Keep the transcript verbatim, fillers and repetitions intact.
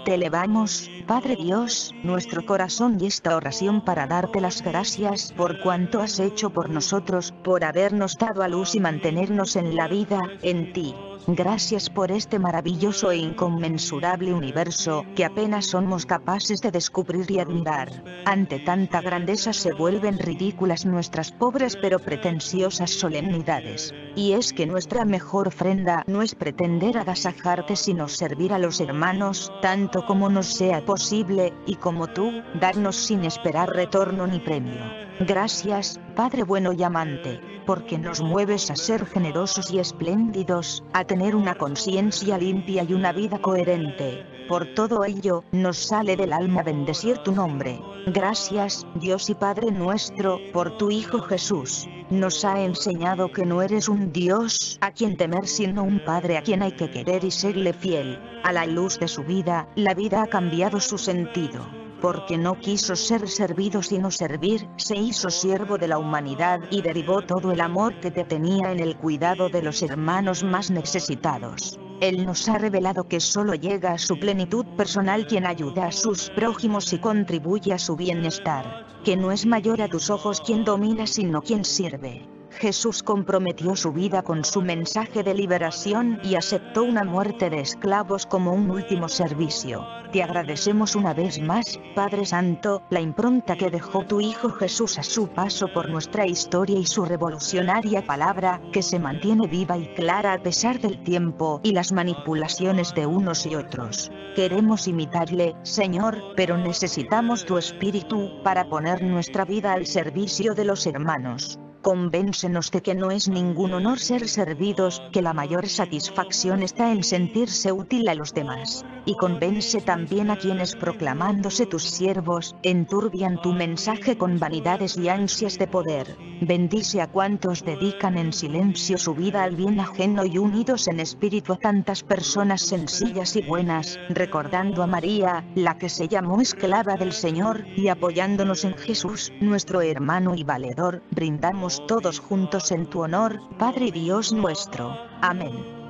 Te elevamos, Padre Dios, nuestro corazón y esta oración para darte las gracias por cuanto has hecho por nosotros, por habernos dado a luz y mantenernos en la vida, en ti. Gracias por este maravilloso e inconmensurable universo, que apenas somos capaces de descubrir y admirar. Ante tanta grandeza se vuelven ridículas nuestras pobres pero pretenciosas solemnidades. Y es que nuestra mejor ofrenda no es pretender agasajarte sino servir a los hermanos, tanto como nos sea posible, y como tú, darnos sin esperar retorno ni premio. Gracias, Padre bueno y amante, porque nos mueves a ser generosos y espléndidos, a tener una conciencia limpia y una vida coherente. Por todo ello, nos sale del alma bendecir tu nombre. Gracias, Dios y Padre nuestro, por tu Hijo Jesús. Nos ha enseñado que no eres un Dios a quien temer sino un Padre a quien hay que querer y serle fiel. A la luz de su vida, la vida ha cambiado su sentido. Porque no quiso ser servido sino servir, se hizo siervo de la humanidad y derivó todo el amor que te tenía en el cuidado de los hermanos más necesitados. Él nos ha revelado que solo llega a su plenitud personal quien ayuda a sus prójimos y contribuye a su bienestar. Que no es mayor a tus ojos quien domina sino quien sirve. Jesús comprometió su vida con su mensaje de liberación y aceptó una muerte de esclavos como un último servicio. Te agradecemos una vez más, Padre Santo, la impronta que dejó tu Hijo Jesús a su paso por nuestra historia y su revolucionaria palabra, que se mantiene viva y clara a pesar del tiempo y las manipulaciones de unos y otros. Queremos imitarle, Señor, pero necesitamos tu Espíritu para poner nuestra vida al servicio de los hermanos. Convéncenos de que no es ningún honor ser servidos, que la mayor satisfacción está en sentirse útil a los demás. Y convence también a quienes proclamándose tus siervos, enturbian tu mensaje con vanidades y ansias de poder. Bendice a cuantos dedican en silencio su vida al bien ajeno y unidos en espíritu a tantas personas sencillas y buenas, recordando a María, la que se llamó esclava del Señor, y apoyándonos en Jesús, nuestro hermano y valedor, brindamos todos juntos en tu honor, Padre Dios nuestro. Amén.